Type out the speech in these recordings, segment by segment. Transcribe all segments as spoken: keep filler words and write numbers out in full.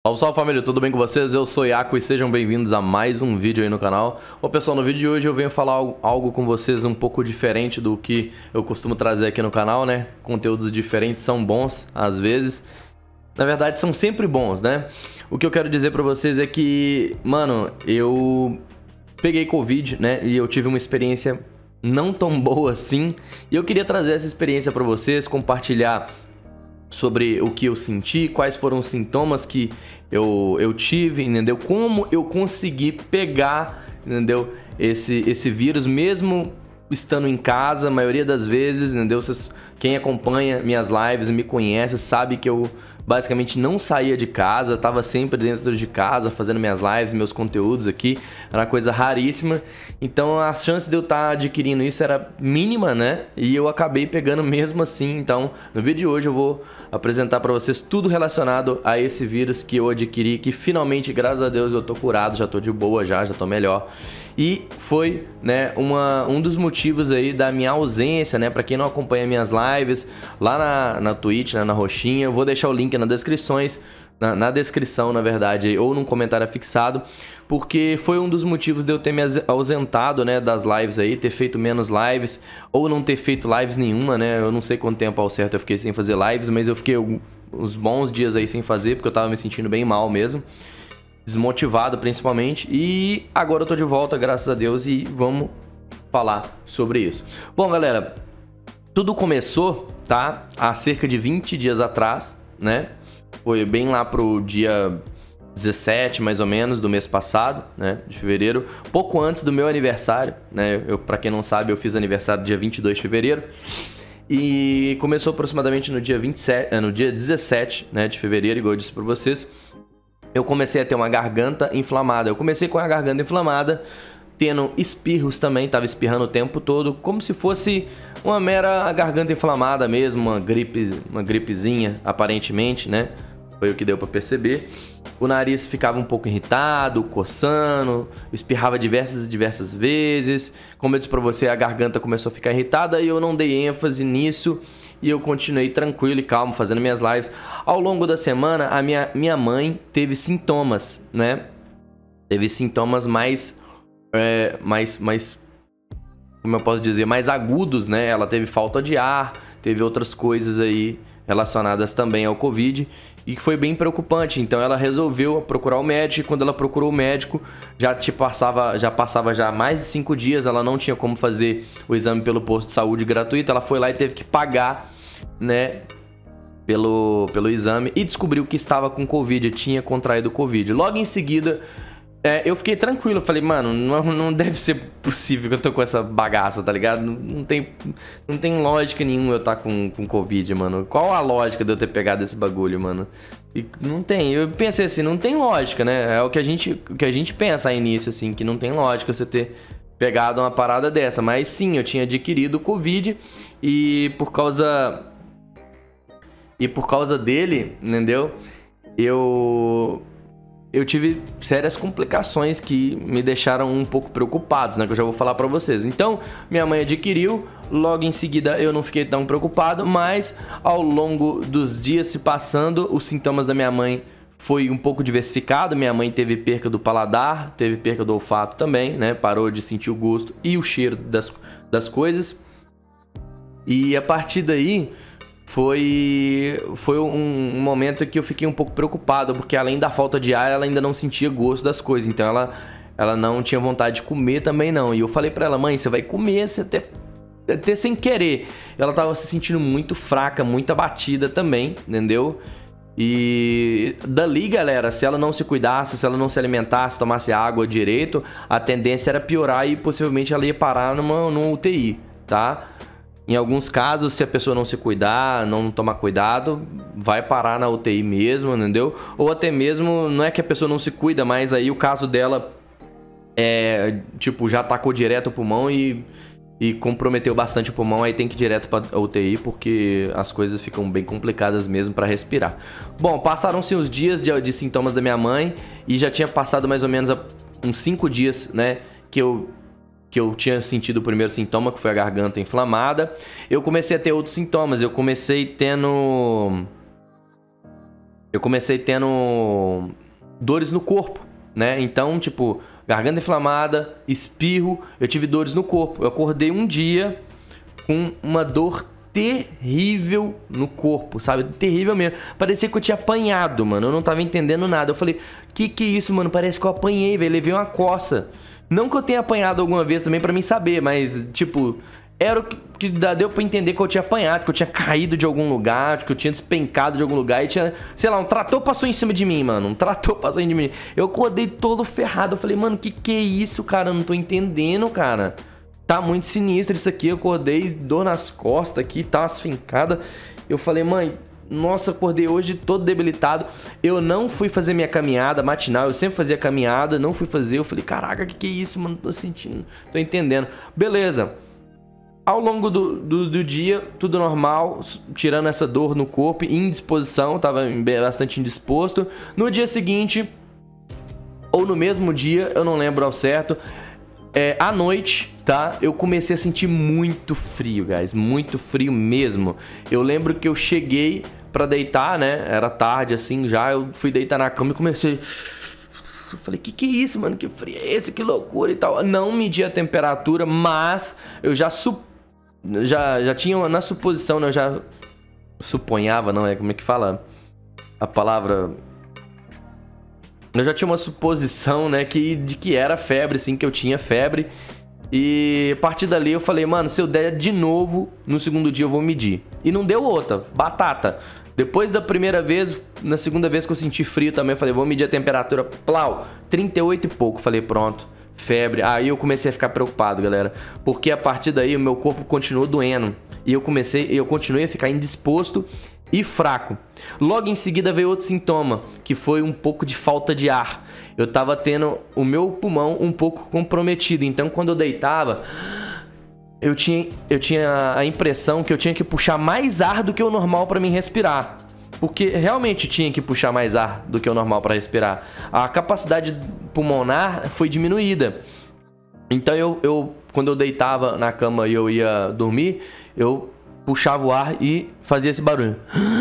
Salve, salve família, tudo bem com vocês? Eu sou Iaco e sejam bem-vindos a mais um vídeo aí no canal. Bom pessoal, no vídeo de hoje eu venho falar algo, algo com vocês um pouco diferente do que eu costumo trazer aqui no canal, né? Conteúdos diferentes são bons às vezes. Na verdade são sempre bons, né? O que eu quero dizer pra vocês é que, mano, eu peguei Covid, né? E eu tive uma experiência não tão boa assim. E eu queria trazer essa experiência pra vocês, compartilhar sobre o que eu senti, quais foram os sintomas que eu, eu tive, entendeu? Como eu consegui pegar, entendeu? Esse, esse vírus, mesmo estando em casa, a maioria das vezes, entendeu? Vocês, quem acompanha minhas lives e me conhece sabe que eu basicamente não saía de casa, estava sempre dentro de casa fazendo minhas lives, meus conteúdos aqui, era uma coisa raríssima. Então a chance de eu estar adquirindo isso era mínima, né? E eu acabei pegando mesmo assim. Então no vídeo de hoje eu vou apresentar para vocês tudo relacionado a esse vírus que eu adquiri, que finalmente, graças a Deus, eu tô curado, já tô de boa já, já tô melhor. E foi, né, uma, um dos motivos aí da minha ausência, né? Pra quem não acompanha minhas lives, lá na, na Twitch, né, na roxinha, eu vou deixar o link nas descrições, na, na descrição, na verdade, ou num comentário fixado, porque foi um dos motivos de eu ter me ausentado, né, das lives aí, ter feito menos lives, ou não ter feito lives nenhuma, né? Eu não sei quanto tempo ao certo eu fiquei sem fazer lives, mas eu fiquei uns bons dias aí sem fazer, porque eu tava me sentindo bem mal mesmo. Desmotivado principalmente, e agora eu tô de volta, graças a Deus, e vamos falar sobre isso. Bom, galera, tudo começou, tá? Há cerca de vinte dias atrás, né? Foi bem lá pro dia dezessete, mais ou menos, do mês passado, né? De fevereiro, pouco antes do meu aniversário, né? Eu, pra quem não sabe, eu fiz aniversário dia vinte e dois de fevereiro. E começou aproximadamente no dia vinte e sete, no dia dezessete, né, de fevereiro, igual eu disse pra vocês. Eu comecei a ter uma garganta inflamada. Eu comecei com a garganta inflamada, tendo espirros também, tava espirrando o tempo todo, como se fosse uma mera garganta inflamada mesmo, uma gripe, uma gripezinha, aparentemente, né? Foi o que deu pra perceber. O nariz ficava um pouco irritado, coçando, espirrava diversas e diversas vezes. Como eu disse pra você, a garganta começou a ficar irritada e eu não dei ênfase nisso. E eu continuei tranquilo e calmo, fazendo minhas lives. Ao longo da semana, a minha, minha mãe teve sintomas, né? Teve sintomas mais, é, mais, mais, como eu posso dizer, mais agudos, né? Ela teve falta de ar, teve outras coisas aí relacionadas também ao Covid. E que foi bem preocupante. Então ela resolveu procurar o médico. E quando ela procurou o médico, já, te passava, já passava já mais de cinco dias. Ela não tinha como fazer o exame pelo posto de saúde gratuito. Ela foi lá e teve que pagar, né, pelo, pelo exame. E descobriu que estava com Covid, tinha contraído Covid. Logo em seguida, é, eu fiquei tranquilo. Eu falei, mano, não, não deve ser possível que eu tô com essa bagaça, tá ligado? Não, não, tem, não tem lógica nenhuma eu estar tá com, com Covid, mano. Qual a lógica de eu ter pegado esse bagulho, mano? E não tem. Eu pensei assim, não tem lógica, né? É o que a gente, o que a gente pensa a início, assim, que não tem lógica você ter pegado uma parada dessa. Mas sim, eu tinha adquirido Covid e por causa... E por causa dele, entendeu? Eu... Eu tive sérias complicações que me deixaram um pouco preocupados, né? Que eu já vou falar pra vocês. Então, minha mãe adquiriu, logo em seguida eu não fiquei tão preocupado, mas ao longo dos dias se passando, os sintomas da minha mãe foi um pouco diversificado. Minha mãe teve perca do paladar, teve perca do olfato também, né? Parou de sentir o gosto e o cheiro das, das coisas. E a partir daí... Foi, foi um, um momento que eu fiquei um pouco preocupado, porque além da falta de ar, ela ainda não sentia gosto das coisas. Então ela, ela não tinha vontade de comer também não. E eu falei pra ela, mãe, você vai comer você até, até sem querer. Ela tava se sentindo muito fraca, muito abatida também, entendeu? E dali, galera, se ela não se cuidasse, se ela não se alimentasse, tomasse água direito, a tendência era piorar e possivelmente ela ia parar numa, numa U T I, tá? Em alguns casos, se a pessoa não se cuidar, não tomar cuidado, vai parar na U T I mesmo, entendeu? Ou até mesmo, não é que a pessoa não se cuida, mas aí o caso dela é, tipo, já atacou direto o pulmão e, e comprometeu bastante o pulmão, aí tem que ir direto pra U T I, porque as coisas ficam bem complicadas mesmo pra respirar. Bom, passaram-se os dias de, de sintomas da minha mãe e já tinha passado mais ou menos uns cinco dias, né, que eu... que eu tinha sentido o primeiro sintoma, que foi a garganta inflamada. Eu comecei a ter outros sintomas. Eu comecei tendo... eu comecei tendo dores no corpo, né? Então, tipo, garganta inflamada, espirro, eu tive dores no corpo. Eu acordei um dia com uma dor terrível no corpo, sabe? Terrível mesmo. Parecia que eu tinha apanhado, mano. Eu não tava entendendo nada. Eu falei, que que é isso, mano? Parece que eu apanhei, velho. Levei uma coça. Não que eu tenha apanhado alguma vez também pra mim saber, mas, tipo, era o que, que deu pra entender que eu tinha apanhado, que eu tinha caído de algum lugar, que eu tinha despencado de algum lugar e tinha, sei lá, um trator passou em cima de mim, mano. Um trator passou em cima de mim. Eu acordei todo ferrado. Eu falei, mano, que que é isso, cara? Eu não tô entendendo, cara. Tá muito sinistro isso aqui. Eu acordei, dor nas costas aqui, tá umas fincadas. Eu falei, mãe, nossa, acordei hoje todo debilitado. Eu não fui fazer minha caminhada matinal. Eu sempre fazia caminhada, não fui fazer. Eu falei, caraca, que que é isso, mano? Tô sentindo, tô entendendo. Beleza. Ao longo do, do, do dia, tudo normal, tirando essa dor no corpo, indisposição, tava bastante indisposto. No dia seguinte, ou no mesmo dia, eu não lembro ao certo, é, à noite, tá? Eu comecei a sentir muito frio, guys, muito frio mesmo. Eu lembro que eu cheguei pra deitar, né? Era tarde assim já, eu fui deitar na cama e comecei... Eu falei, que que é isso, mano? Que frio é esse? Que loucura e tal. Não medi a temperatura, mas eu já sup... Já, já tinha na suposição, né? Eu já suponhava, não é? Como é que fala a palavra? Eu já tinha uma suposição, né? Que, de que era febre, sim, que eu tinha febre. E a partir dali eu falei, mano, se eu der de novo, no segundo dia eu vou medir. E não deu outra, batata. Depois da primeira vez, na segunda vez que eu senti frio também, eu falei, vou medir a temperatura, plau, trinta e oito e pouco. Falei, pronto. Febre. Aí eu comecei a ficar preocupado, galera, porque a partir daí o meu corpo continuou doendo e eu comecei, eu continuei a ficar indisposto e fraco. Logo em seguida veio outro sintoma, que foi um pouco de falta de ar. Eu tava tendo o meu pulmão um pouco comprometido, então quando eu deitava, eu tinha, eu tinha a impressão que eu tinha que puxar mais ar do que o normal para mim respirar. Porque realmente tinha que puxar mais ar do que o normal para respirar. A capacidade pulmonar foi diminuída. Então eu, eu, quando eu deitava na cama e eu ia dormir, eu puxava o ar e fazia esse barulho.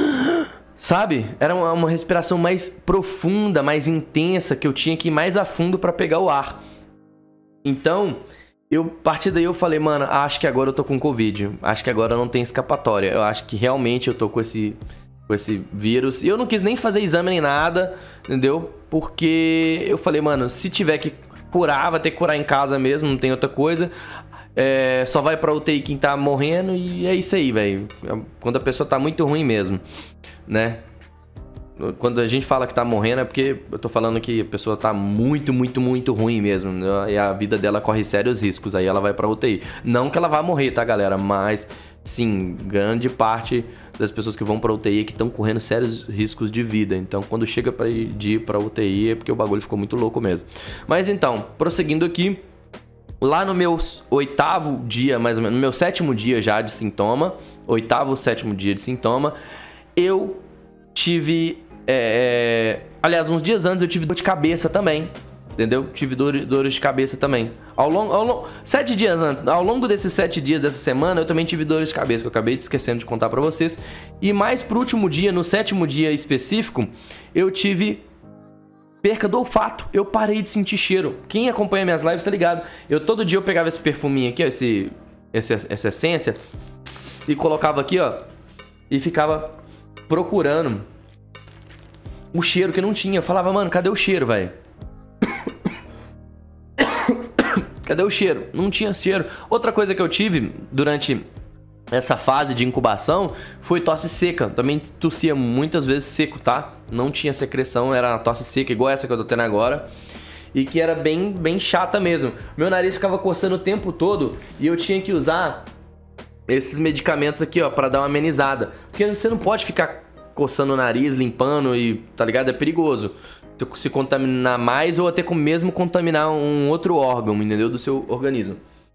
Sabe? Era uma, uma respiração mais profunda, mais intensa, que eu tinha que ir mais a fundo para pegar o ar. Então, eu, a partir daí eu falei, mano, acho que agora eu tô com Covid. Acho que agora não tem escapatória. Eu acho que realmente eu tô com esse... com esse vírus. E eu não quis nem fazer exame nem nada, entendeu? Porque eu falei, mano, se tiver que curar, vai ter que curar em casa mesmo, não tem outra coisa. É, só vai pra U T I quem tá morrendo e é isso aí, velho. Quando a pessoa tá muito ruim mesmo, né? Quando a gente fala que tá morrendo é porque eu tô falando que a pessoa tá muito, muito, muito ruim mesmo, né? E a vida dela corre sérios riscos, aí ela vai pra U T I. Não que ela vá morrer, tá, galera? Mas, sim, grande parte das pessoas que vão pra U T I é que estão correndo sérios riscos de vida. Então, quando chega pra ir, de ir pra U T I é porque o bagulho ficou muito louco mesmo. Mas então, prosseguindo aqui, lá no meu oitavo dia, mais ou menos, no meu sétimo dia já de sintoma, oitavo, sétimo dia de sintoma, eu tive... É, é, aliás, uns dias antes eu tive dor de cabeça também, entendeu? Tive dor, dores de cabeça também. Ao longo, ao longo, sete dias antes, ao longo desses sete dias dessa semana, eu também tive dores de cabeça, que eu acabei esquecendo de contar pra vocês. E mais pro último dia, no sétimo dia específico, eu tive perca do olfato. Eu parei de sentir cheiro. Quem acompanha minhas lives tá ligado. Eu todo dia eu pegava esse perfuminho aqui, ó, esse, esse, essa essência, e colocava aqui, ó, e ficava procurando o cheiro que não tinha. Eu falava, mano, cadê o cheiro, velho? Cadê o cheiro? Não tinha cheiro. Outra coisa que eu tive durante essa fase de incubação foi tosse seca. Também tossia muitas vezes seco, tá? Não tinha secreção, era uma tosse seca igual essa que eu tô tendo agora. E que era bem, bem chata mesmo. Meu nariz ficava coçando o tempo todo e eu tinha que usar esses medicamentos aqui, ó, pra dar uma amenizada. Porque você não pode ficar coçando o nariz, limpando e, tá ligado? É perigoso se contaminar mais ou até com mesmo contaminar um outro órgão, entendeu? Do seu organismo.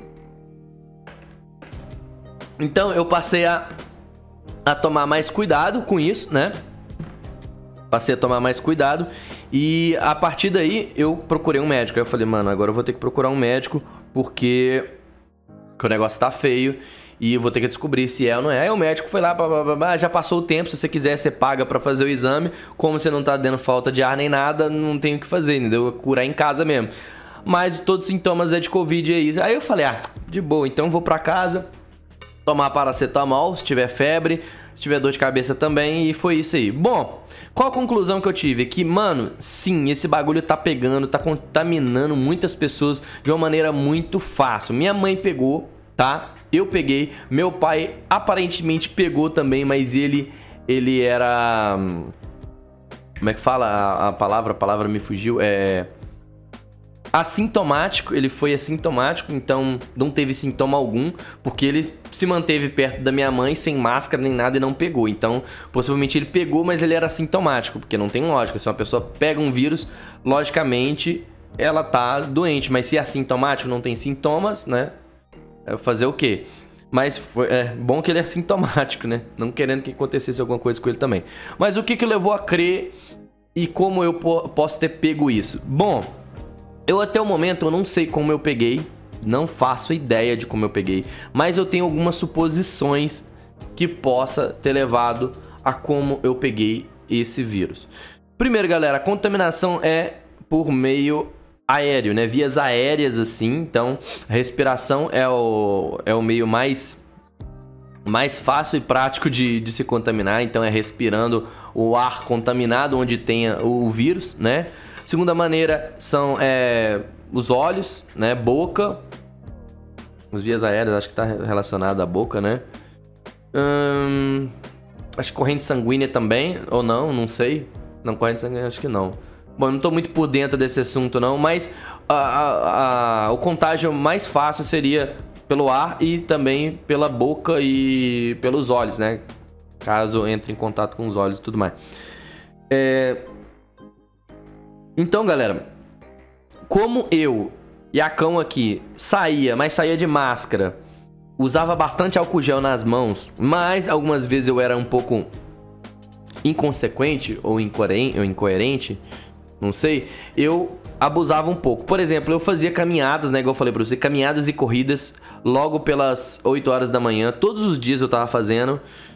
Então eu passei a, a tomar mais cuidado com isso, né? Passei a tomar mais cuidado e a partir daí eu procurei um médico. Aí eu falei, mano, agora eu vou ter que procurar um médico porque, porque o negócio tá feio e eu vou ter que descobrir se é ou não é. Aí o médico foi lá, blá, blá, blá, blá, já passou o tempo, se você quiser, você paga pra fazer o exame. Como você não tá dando falta de ar nem nada, não tem o que fazer, entendeu? Curar em casa mesmo. Mas todos os sintomas é de Covid, é isso. Aí eu falei, ah, de boa, então vou pra casa, tomar paracetamol, se tiver febre, se tiver dor de cabeça também, e foi isso aí. Bom, qual a conclusão que eu tive? Que, mano, sim, esse bagulho tá pegando, tá contaminando muitas pessoas de uma maneira muito fácil. Minha mãe pegou, tá? Eu peguei, meu pai aparentemente pegou também, mas ele, ele era... Como é que fala a, a palavra? A palavra me fugiu, é... assintomático, ele foi assintomático, então não teve sintoma algum, porque ele se manteve perto da minha mãe sem máscara nem nada e não pegou. Então, possivelmente ele pegou, mas ele era assintomático, porque não tem lógica. Se uma pessoa pega um vírus, logicamente ela tá doente, mas se é assintomático, não tem sintomas, né? É fazer o quê? Mas foi, é bom que ele é assintomático, né? Não querendo que acontecesse alguma coisa com ele também. Mas o que que levou a crer e como eu po- posso ter pego isso? Bom, eu até o momento eu não sei como eu peguei, não faço ideia de como eu peguei, mas eu tenho algumas suposições que possa ter levado a como eu peguei esse vírus. Primeiro, galera, a contaminação é por meio aéreo, né? Vias aéreas assim, então a respiração é o, é o meio mais, mais fácil e prático de, de se contaminar, então é respirando o ar contaminado onde tenha o vírus, né? Segunda maneira são é, os olhos, né? Boca. Os vias aéreas, acho que tá relacionado à boca, né? Hum, acho que corrente sanguínea também, ou não, não sei. Não, corrente sanguínea acho que não. Bom, eu não tô muito por dentro desse assunto não, mas a, a, a, o contágio mais fácil seria pelo ar e também pela boca e pelos olhos, né? Caso entre em contato com os olhos e tudo mais. É... Então, galera, como eu e a Cão aqui saía, mas saía de máscara, usava bastante álcool gel nas mãos, mas algumas vezes eu era um pouco inconsequente ou incoerente, ou incoerente, não sei, eu abusava um pouco. Por exemplo, eu fazia caminhadas, né, igual eu falei pra você, caminhadas e corridas logo pelas oito horas da manhã, todos os dias eu tava fazendo.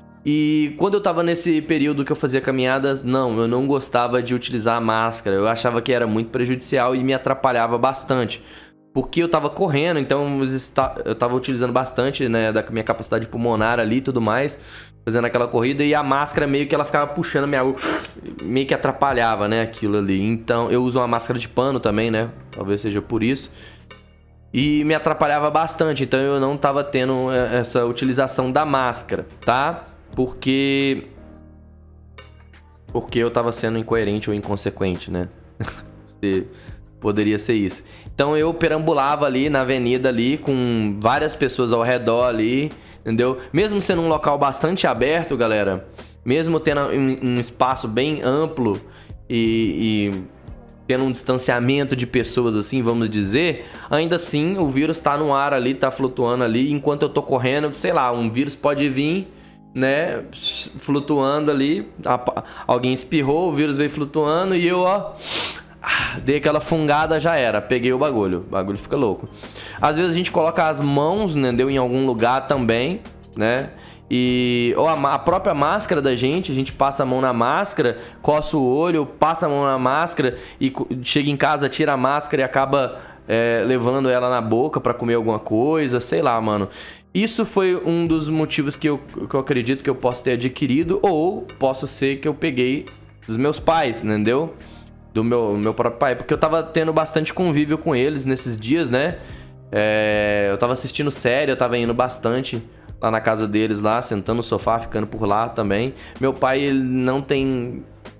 E quando eu tava nesse período que eu fazia caminhadas, não, eu não gostava de utilizar a máscara. Eu achava que era muito prejudicial e me atrapalhava bastante. Porque eu tava correndo, então eu tava utilizando bastante, né, da minha capacidade pulmonar ali e tudo mais, fazendo aquela corrida. E a máscara meio que ela ficava puxando minha... meio que atrapalhava, né, aquilo ali. Então eu uso uma máscara de pano também, né, talvez seja por isso. E me atrapalhava bastante, então eu não tava tendo essa utilização da máscara, tá? Porque... Porque eu tava sendo incoerente ou inconsequente, né? Poderia ser isso. Então eu perambulava ali na avenida ali, com várias pessoas ao redor ali, entendeu? Mesmo sendo um local bastante aberto, galera, mesmo tendo um, um espaço bem amplo e... e tendo um distanciamento de pessoas assim, vamos dizer, ainda assim o vírus tá no ar ali, tá flutuando ali, enquanto eu tô correndo, sei lá, um vírus pode vir, né, flutuando ali, alguém espirrou, o vírus veio flutuando e eu, ó, dei aquela fungada, já era, peguei o bagulho, o bagulho fica louco. Às vezes a gente coloca as mãos, entendeu, em algum lugar também, né, e ou a, a própria máscara da gente, a gente passa a mão na máscara, coça o olho, passa a mão na máscara e chega em casa, tira a máscara e acaba é, levando ela na boca pra comer alguma coisa, sei lá, mano. Isso foi um dos motivos que eu, que eu acredito que eu posso ter adquirido, ou posso ser que eu peguei dos meus pais, entendeu? Do meu, meu próprio pai, porque eu tava tendo bastante convívio com eles nesses dias, né? É, eu tava assistindo série, eu tava indo bastante lá na casa deles, lá, sentando no sofá, ficando por lá também. Meu pai, ele não tem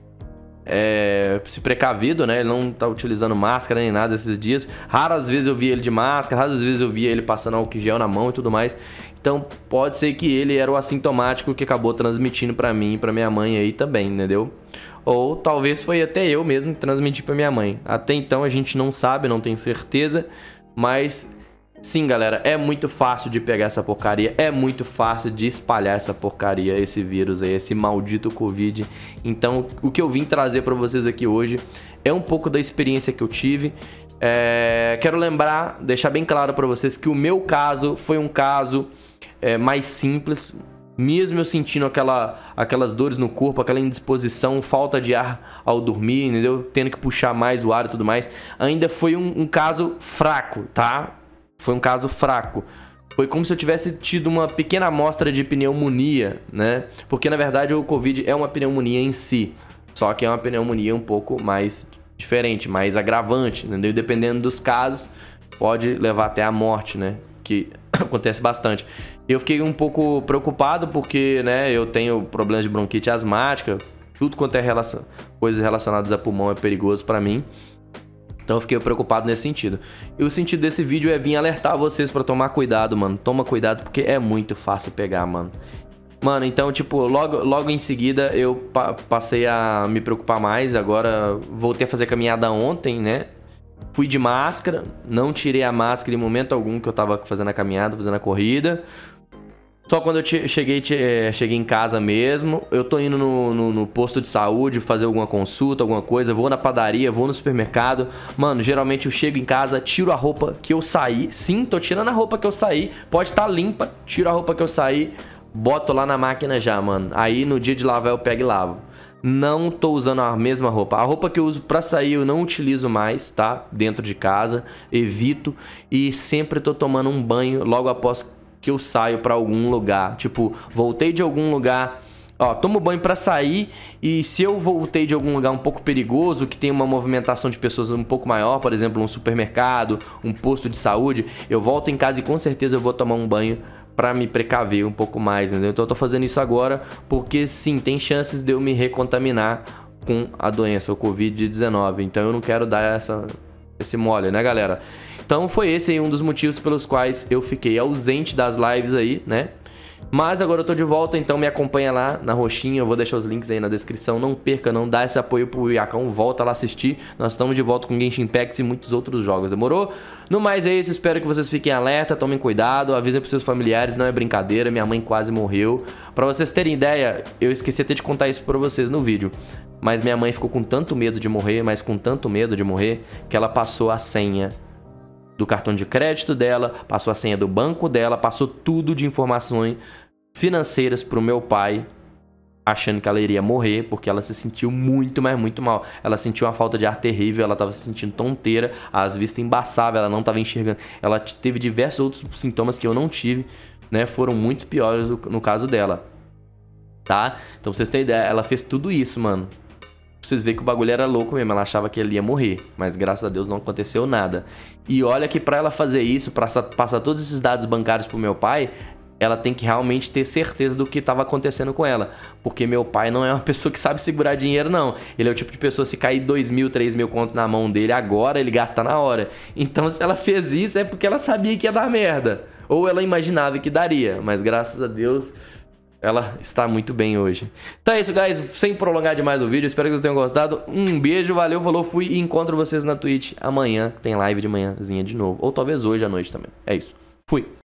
é, se precavido, né? Ele não tá utilizando máscara nem nada esses dias. Raras vezes eu via ele de máscara, raras vezes eu via ele passando álcool gel na mão e tudo mais. Então, pode ser que ele era o assintomático que acabou transmitindo pra mim e pra minha mãe aí também, entendeu? Ou talvez foi até eu mesmo que transmiti pra minha mãe. Até então a gente não sabe, não tem certeza, mas... Sim, galera, é muito fácil de pegar essa porcaria, é muito fácil de espalhar essa porcaria, esse vírus aí, esse maldito Covid. Então, o que eu vim trazer pra vocês aqui hoje é um pouco da experiência que eu tive. É... Quero lembrar, deixar bem claro pra vocês que o meu caso foi um caso é, mais simples. Mesmo eu sentindo aquela, aquelas dores no corpo, aquela indisposição, falta de ar ao dormir, entendeu? Tendo que puxar mais o ar e tudo mais. Ainda foi um, um caso fraco, tá? Foi um caso fraco. Foi como se eu tivesse tido uma pequena amostra de pneumonia, né? Porque, na verdade, o Covid é uma pneumonia em si. Só que é uma pneumonia um pouco mais diferente, mais agravante, entendeu? Dependendo dos casos, pode levar até a morte, né? Que acontece bastante. Eu fiquei um pouco preocupado porque, né, eu tenho problemas de bronquite asmática, tudo quanto é relacion... coisas relacionadas a pulmão é perigoso pra mim. Então eu fiquei preocupado nesse sentido. E o sentido desse vídeo é vir alertar vocês pra tomar cuidado, mano. Toma cuidado porque é muito fácil pegar, mano. Mano, então, tipo, logo, logo em seguida eu pa passei a me preocupar mais. Agora voltei a fazer caminhada ontem, né? Fui de máscara, não tirei a máscara em momento algum que eu tava fazendo a caminhada, fazendo a corrida. Só quando eu cheguei, cheguei em casa mesmo. Eu tô indo no, no, no posto de saúde fazer alguma consulta, alguma coisa. Vou na padaria, vou no supermercado. Mano, geralmente eu chego em casa, tiro a roupa que eu saí. Sim, tô tirando a roupa que eu saí. Pode estar limpa, tiro a roupa que eu saí. Boto lá na máquina já, mano. Aí no dia de lavar eu pego e lavo. Não tô usando a mesma roupa. A roupa que eu uso pra sair eu não utilizo mais, tá? Dentro de casa, evito. E sempre tô tomando um banho logo após que eu saio pra algum lugar. Tipo, voltei de algum lugar, ó, tomo banho pra sair. E se eu voltei de algum lugar um pouco perigoso, que tem uma movimentação de pessoas um pouco maior, por exemplo, um supermercado, um posto de saúde, eu volto em casa e com certeza eu vou tomar um banho pra me precaver um pouco mais, entendeu? Então eu tô fazendo isso agora porque sim, tem chances de eu me recontaminar com a doença, o Covid dezenove. Então eu não quero dar essa, esse mole, né, galera? Então foi esse aí um dos motivos pelos quais eu fiquei ausente das lives aí, né? Mas agora eu tô de volta, então me acompanha lá na roxinha, eu vou deixar os links aí na descrição. Não perca, não dá esse apoio pro Iacão, volta lá assistir. Nós estamos de volta com Genshin Impact e muitos outros jogos, demorou? No mais é isso, espero que vocês fiquem alerta, tomem cuidado, avisem pros seus familiares, não é brincadeira, minha mãe quase morreu. Pra vocês terem ideia, eu esqueci até de contar isso pra vocês no vídeo, mas minha mãe ficou com tanto medo de morrer, mas com tanto medo de morrer, que ela passou a senha do cartão de crédito dela, passou a senha do banco dela, passou tudo de informações financeiras pro meu pai, achando que ela iria morrer, porque ela se sentiu muito, mas muito mal. Ela sentiu uma falta de ar terrível, ela tava se sentindo tonteira, as vistas embaçavam, ela não tava enxergando. Ela teve diversos outros sintomas que eu não tive, né? Foram muito piores no caso dela, tá? Então pra vocês terem ideia, ela fez tudo isso, mano. Vocês verem que o bagulho era louco mesmo, ela achava que ele ia morrer, mas graças a Deus não aconteceu nada. E olha que pra ela fazer isso, pra passar todos esses dados bancários pro meu pai, ela tem que realmente ter certeza do que estava acontecendo com ela, porque meu pai não é uma pessoa que sabe segurar dinheiro, não. Ele é o tipo de pessoa, se cair dois mil, três mil contos na mão dele agora, ele gasta na hora. Então se ela fez isso é porque ela sabia que ia dar merda, ou ela imaginava que daria, mas graças a Deus ela está muito bem hoje. Então é isso, guys. Sem prolongar demais o vídeo, espero que vocês tenham gostado. Um beijo, valeu, falou, fui e encontro vocês na Twitch amanhã. Tem live de manhãzinha de novo. Ou talvez hoje à noite também. É isso. Fui.